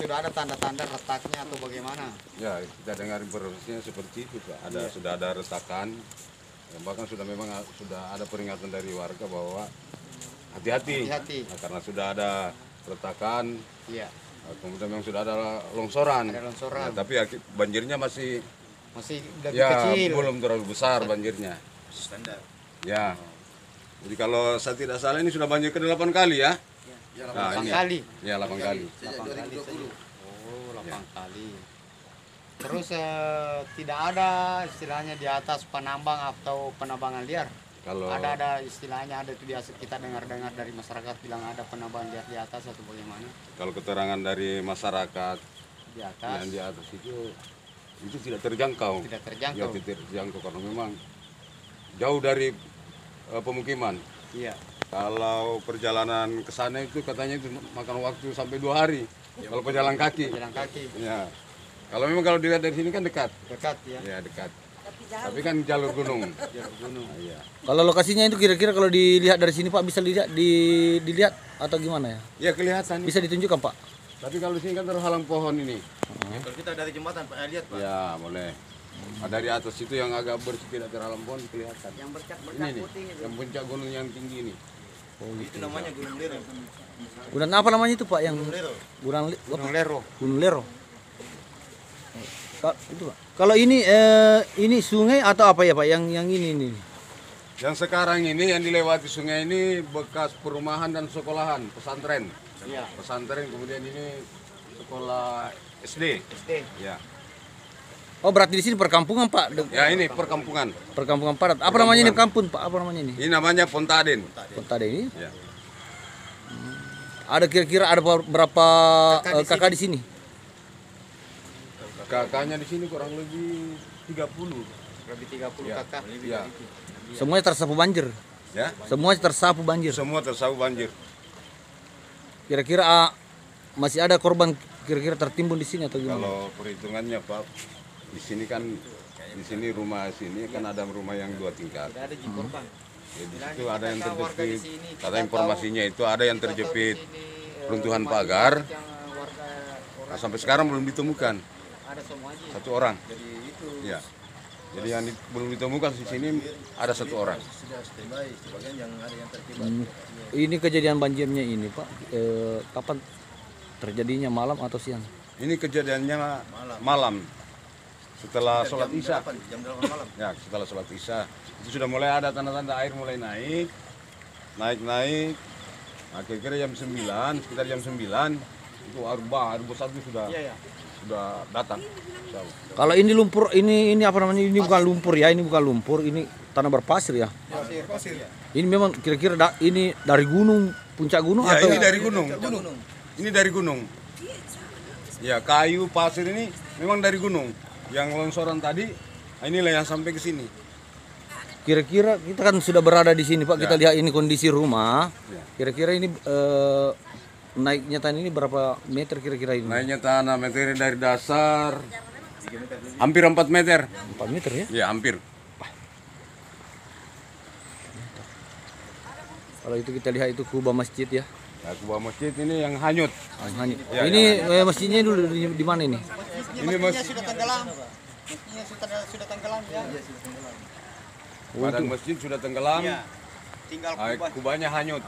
sudah ada tanda-tanda retaknya atau bagaimana? Ya, kita dengar informasinya seperti itu, Pak. Sudah ada retakan. Bahkan sudah ada peringatan dari warga bahwa hati-hati. Nah, karena sudah ada retakan. Iya. Kemudian memang sudah ada longsoran. Ada longsoran. Ya, tapi banjirnya masih lebih ya, kecil. belum terlalu besar banjirnya. Standar. Ya. Jadi kalau saya tidak salah ini sudah banjir ke-8 kali ya? Ya, Nah, 8 ini kali. Ya, 8 kali. Sejak 2020. Oh, 8 Ya. kali. Terus tidak ada istilahnya di atas penambang atau penambangan liar? Kalau Ada istilahnya, ada itu biasa kita dengar-dengar dari masyarakat bilang ada penambangan liar di atas atau bagaimana? kalau keterangan dari masyarakat Di atas. yang di atas itu tidak terjangkau. Tidak Ya, terjangkau. tidak terjangkau karena memang jauh dari pemukiman. Iya. Kalau perjalanan ke sana itu katanya itu makan waktu sampai 2 hari. Kalau pejalan kaki. Jalan kaki. Ya. Kalau dilihat dari sini kan dekat. Dekat ya. Ya, dekat. Tapi kan jalur gunung. Jalur gunung. Nah, iya. Kalau lokasinya itu kira-kira kalau dilihat dari sini Pak bisa dilihat atau gimana ya? Ya kelihatan. Bisa ditunjukkan Pak? Tapi kalau di sini kan terhalang pohon ini. Kalau kita dari jembatan Pak lihat Pak. Ya, boleh. Nah, dari atas itu yang agak bersih tidak terhalang pohon kelihatan. Yang berkat-berkat Ini nih, putih itu. yang puncak gunung yang tinggi ini. Itu namanya Gunung Lero. Gunung apa namanya itu Pak yang Gunung Lero. Gunung Lero. Gunung Lero. Itu Pak. Kalau ini sungai atau apa ya Pak yang ini nih? Yang sekarang ini yang dilewati sungai ini bekas perumahan dan sekolahan, pesantren. Iya. Pesantren, kemudian ini sekolah SD. SD. Ya. Oh berarti di sini perkampungan Pak? Ya, ini perkampungan. Perkampungan padat. Apa namanya ini kampung Pak? Apa namanya ini? Ini namanya Pontaden. Kota ini. Ya. Ada kira-kira ada berapa kakak di sini? Kakaknya di sini kurang lebih 30. Lebih 30 Ya. kakak. Ya. Semuanya tersapu banjir. Ya. Semuanya tersapu banjir. Semua tersapu banjir. Kira-kira masih ada korban kira-kira tertimbun di sini atau gimana? Kalau perhitungannya Pak, di sini rumah sini kan ada rumah yang 2 tingkat. Tidak ada korban. Ya, di situ ada yang terjepit. Kata informasinya itu ada yang terjepit runtuhan pagar. Nah, sampai sekarang belum ditemukan Ada semua aja. 1 orang. Jadi itu Ya. Jadi yang belum ditemukan di sini ada 1 orang. sudah standby, sebagian yang ada yang tertibat. Ini kejadian banjirnya ini Pak, kapan terjadinya, malam atau siang? Ini kejadiannya malam. Setelah sholat Isya. Jam 8 malam. Ya, setelah sholat Isya. Itu sudah mulai ada tanda-tanda air mulai naik. Naik. Nah, kira-kira jam 9, sekitar jam 9 itu air besar itu sudah datang. Kalau ini lumpur, ini apa namanya? Ini bukan lumpur ya, ini bukan lumpur, ini tanah berpasir ya. Pasir. Ini memang kira-kira ini dari gunung, puncak gunung Ya, atau ini dari gunung. Ini dari gunung. Ya, kayu, pasir ini memang dari gunung. Yang longsoran tadi, nah inilah yang sampai ke sini. kira-kira kita kan sudah berada di sini Pak, kita lihat ini kondisi rumah. Ya. Kira-kira ini naiknya tanah ini berapa meter kira-kira ini? Naiknya tanah meter dari dasar hampir 4 meter. 4 meter ya? Ya, hampir. Kalau itu kita lihat itu kubah masjid ya. Nah, sebuah masjid ini yang hanyut. Ya, Ini masjidnya dulu di mana ini? Ini masjid sudah tenggelam. Masjidnya sudah tenggelam ya. badan masjid sudah tenggelam. Iya. Tinggal Kubahnya hanyut.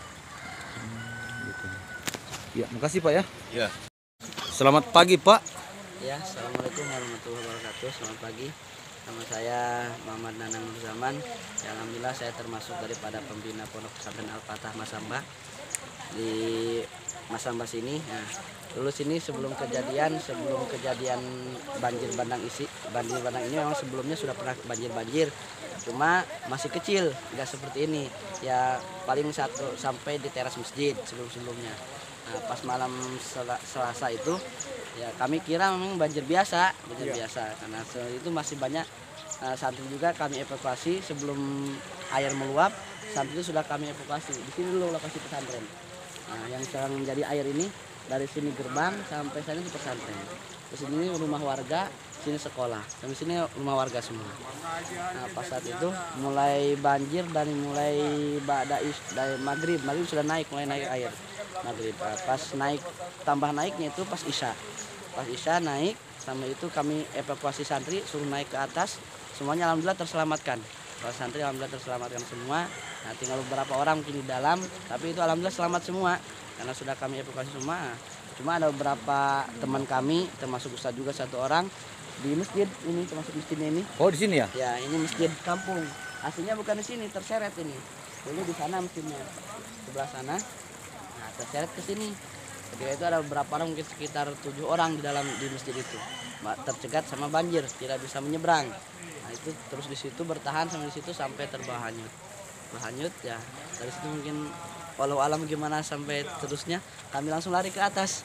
Ya, makasih Pak ya. Ya. Selamat pagi Pak. Ya, assalamualaikum warahmatullahi wabarakatuh. Selamat pagi. Nama saya Muhammad Nanang Nur Zaman. Yang alhamdulillah saya termasuk daripada pembina Pondok Pesantren Al-Fatah Masamba di Masamba sini. Nah, dulu sini sebelum kejadian banjir bandang ini memang sebelumnya sudah pernah banjir, cuma masih kecil, nggak seperti ini. Ya paling 1 sampai di teras masjid sebelumnya. Nah, pas malam Selasa itu ya kami kira memang banjir biasa karena itu masih banyak santri juga kami evakuasi sebelum air meluap. Santri itu sudah kami evakuasi. Di sini dulu lokasi pesantren. Nah, yang sekarang menjadi air ini dari sini gerbang sampai sana itu pesantren. Terus ini rumah warga, sini sekolah. Sampai sini rumah warga semua. Nah, pas saat itu mulai banjir dan mulai dari maghrib sudah mulai naik air. maghrib. Pas naik, tambah naiknya itu pas isya. Pas isya naik, sama itu kami evakuasi santri, suruh naik ke atas. Semuanya alhamdulillah terselamatkan. Para santri alhamdulillah terselamatkan semua. Nah, tinggal beberapa orang mungkin di dalam, tapi itu alhamdulillah selamat semua karena sudah kami evakuasi semua. Cuma ada beberapa teman kami, termasuk Ustadz juga satu orang di masjid ini, termasuk masjidnya ini. Oh, di sini ya? Ya, ini masjid kampung. Aslinya bukan di sini, terseret ini. Dulu di sana masjidnya, sebelah sana. Nah, terseret ke sini. Ketika itu ada beberapa orang, mungkin sekitar 7 orang di masjid itu. Tercegat sama banjir, tidak bisa menyeberang. Nah, itu terus di situ bertahan sampai di situ sampai terbawa hanyut. Berhanyut ya. Dari situ mungkin walau alam gimana sampai terusnya, kami langsung lari ke atas.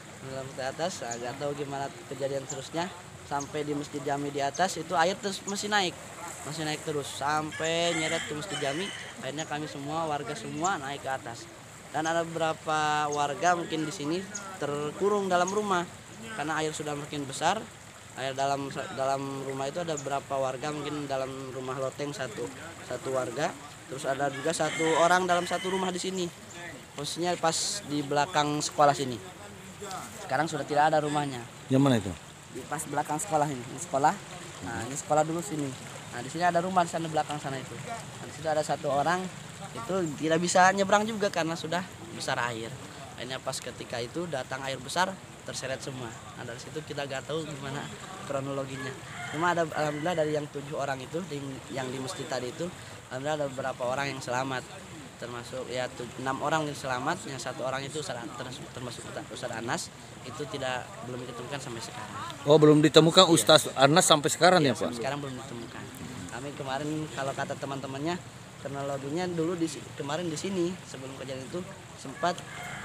Nggak tahu gimana kejadian terusnya. Sampai di Masjid Jami di atas itu air terus masih naik terus sampai nyeret ke Masjid Jami. Akhirnya kami semua warga semua naik ke atas, dan ada beberapa warga mungkin di sini terkurung dalam rumah karena air sudah makin besar. Air dalam rumah itu ada beberapa warga, mungkin dalam rumah loteng satu warga, terus ada juga satu orang dalam satu rumah di sini, posisinya pas di belakang sekolah sini. Sekarang sudah tidak ada rumahnya. Yang mana itu? Di pas belakang sekolah ini sekolah. Nah, ini sekolah dulu sini. Nah, di sini ada rumah di sana belakang sana itu. Nah, di situ ada satu orang itu tidak bisa nyebrang juga karena sudah besar air. Akhirnya pas ketika itu datang air besar, terseret semua. Nah, dari situ kita gak tahu gimana kronologinya. Cuma ada alhamdulillah dari yang 7 orang itu yang di masjid tadi itu, alhamdulillah ada beberapa orang yang selamat. Termasuk ya 6 orang yang selamat, yang 1 orang itu termasuk Ustadz Anas itu belum ditemukan sampai sekarang. Oh, belum ditemukan Ustadz Anas sampai sekarang ya, Pak? Sampai sekarang belum ditemukan. Kami kemarin kalau kata teman-temannya, kronologinya dulu kemarin di sini sebelum kejadian itu sempat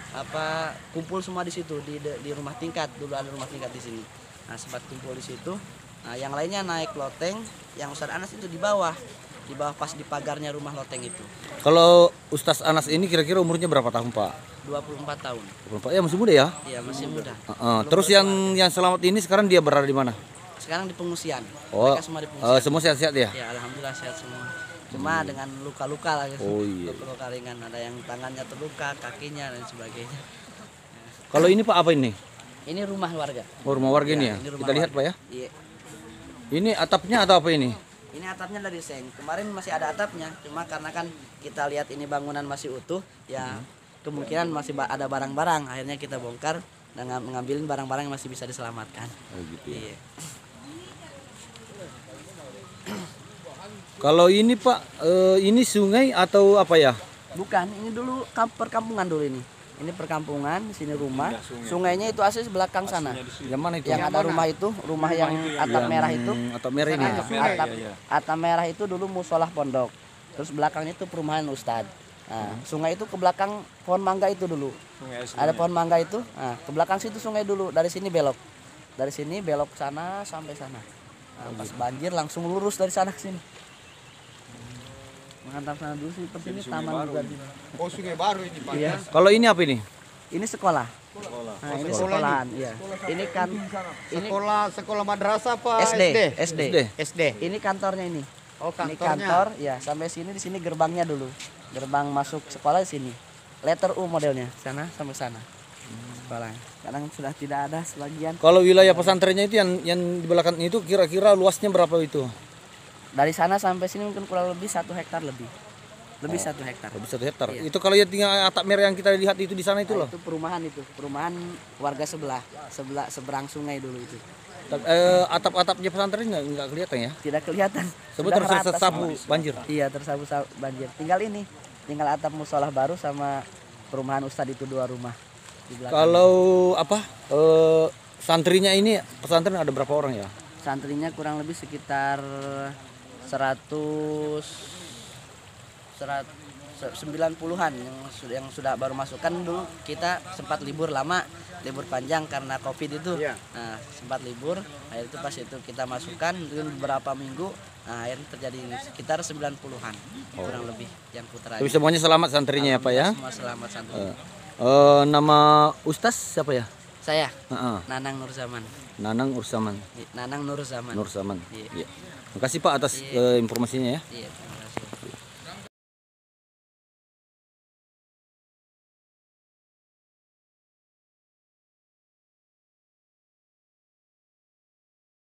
kumpul semua di situ di rumah tingkat. Dulu ada rumah tingkat di sini. Nah, sempat kumpul di situ. Nah, yang lainnya naik loteng, yang Ustadz Anas itu di bawah pas di pagarnya rumah loteng itu. Kalau Ustadz Anas ini kira-kira umurnya berapa tahun, Pak? 24 tahun. 24 ya, masih muda ya? Iya, masih muda. Terus yang selamat ini sekarang dia berada di mana? Sekarang di pengungsian. Oh, Mereka semua di pengungsian. semua sehat-sehat ya? Ya, alhamdulillah sehat semua. Cuma dengan luka-luka lah gitu. Oh, iya. Luka ringan, ada yang tangannya terluka, kakinya dan sebagainya. Kalau ini Pak apa ini? Ini rumah warga. Oh, rumah warga ini ya? Ini rumah Kita lihat Pak warga. ya. Iya. Ini atapnya atau apa ini? Ini atapnya dari seng. Kemarin masih ada atapnya, cuma karena kan kita lihat ini bangunan masih utuh, ya kemungkinan masih ada barang-barang. Akhirnya kita bongkar dan ngambilin barang-barang yang masih bisa diselamatkan. Oh, gitu ya. Iya. Kalau ini Pak, ini sungai atau apa ya? Bukan, ini dulu perkampungan dulu ini. Ini perkampungan, di sini rumah. Sungainya itu asli belakang sana. Yang mana itu? Yang ada rumah itu, rumah yang atap merah itu. Atap merah ini. Atap merah itu dulu musolah pondok. Terus belakangnya itu perumahan Ustadz. Nah, sungai itu ke belakang pohon mangga itu dulu. Ada pohon mangga itu. Nah, ke belakang situ sungai dulu. Dari sini belok. Dari sini belok ke sana sampai sana. Nah, pas banjir langsung lurus dari sana ke sini. Menghantam sana dulu sih, persini taman juga. Oh, sungai baru ini, Pak. Iya. Kalau ini apa ini? Ini sekolah. Nah, ini sekolahan, iya. Ini kan ini Sekolah madrasah apa SD. SD. Ini kantornya ini. Oh, Ini kantornya. kantor, ya. Sampai sini, di sini gerbangnya dulu. Gerbang masuk sekolah di sini. Letter U modelnya, sana sampai sana. Sekolah. Kadang sudah tidak ada sebagian. Kalau wilayah pesantrennya itu yang di belakang itu kira-kira luasnya berapa itu? Dari sana sampai sini mungkin kurang lebih 1 hektar lebih. Lebih 1 hektar. Lebih 1 hektar. Iya. Itu kalau ya tinggal atap merah yang kita lihat itu di sana itu Nah, loh. itu perumahan warga seberang sungai dulu itu. Atap-atapnya pesantren nggak kelihatan ya? Tidak kelihatan. Sebut Sudah terus merata tersapu semua. banjir. Iya, tersapu banjir. Tinggal atap musolah baru sama perumahan Ustadz itu 2 rumah di belakang. Kalau santrinya ini pesantren ada berapa orang ya? Santrinya kurang lebih sekitar 90-an yang sudah baru masuk. Kan dulu kita sempat libur lama, libur panjang karena Covid itu. Nah, sempat libur. Akhirnya itu pas itu kita masukkan beberapa minggu. Nah, akhirnya terjadi ini sekitar 90-an kurang lebih yang putra. Tapi semuanya selamat santrinya ya Pak ya? Semua selamat santri. Nama Ustaz siapa ya? Saya Heeh. Nanang Nur Zaman. Nanang Ursaman. Nanang Nur Zaman. Nur Zaman. Iya. Iya. Terima kasih Pak atas informasinya ya. Iya.